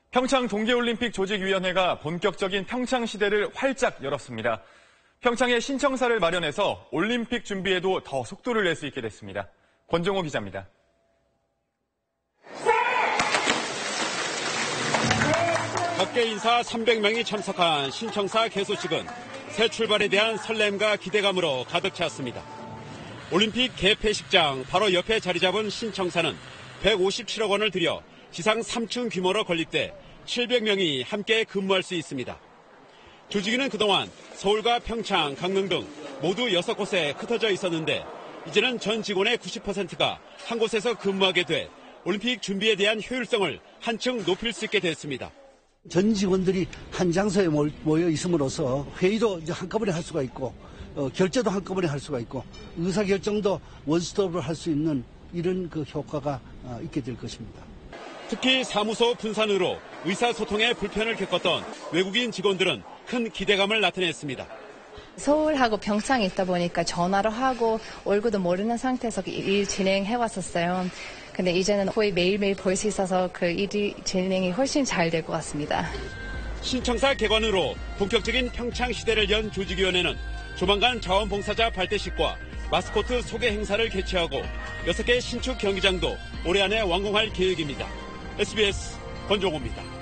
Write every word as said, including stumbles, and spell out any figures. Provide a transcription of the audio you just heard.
평창 동계올림픽 조직위원회가 본격적인 평창 시대를 활짝 열었습니다. 평창에 신청사를 마련해서 올림픽 준비에도 더 속도를 낼 수 있게 됐습니다. 권정호 기자입니다. 각계 인사 삼백 명이 참석한 신청사 개소식은 새 출발에 대한 설렘과 기대감으로 가득 찼습니다. 올림픽 개폐식장 바로 옆에 자리 잡은 신청사는 백오십칠억 원을 들여 지상 삼 층 규모로 건립돼 칠백 명이 함께 근무할 수 있습니다. 조직위는 그동안 서울과 평창, 강릉 등 모두 여섯 곳에 흩어져 있었는데 이제는 전 직원의 구십 퍼센트가 한 곳에서 근무하게 돼 올림픽 준비에 대한 효율성을 한층 높일 수 있게 됐습니다. 전 직원들이 한 장소에 모여 있음으로써 회의도 이제 한꺼번에 할 수가 있고 어, 결제도 한꺼번에 할 수가 있고 의사결정도 원스톱으로 할 수 있는 이런 그 효과가 어, 있게 될 것입니다. 특히 사무소 분산으로 의사소통에 불편을 겪었던 외국인 직원들은 큰 기대감을 나타냈습니다. 서울하고 평창에 있다 보니까 전화로 하고 얼굴도 모르는 상태에서 일 진행해 왔었어요. 근데 이제는 거의 매일매일 볼 수 있어서 그 일이 진행이 훨씬 잘 될 것 같습니다. 신청사 개관으로 본격적인 평창 시대를 연 조직위원회는 조만간 자원봉사자 발대식과 마스코트 소개 행사를 개최하고 여섯 개 신축 경기장도 올해 안에 완공할 계획입니다. 에스비에스 권종호입니다.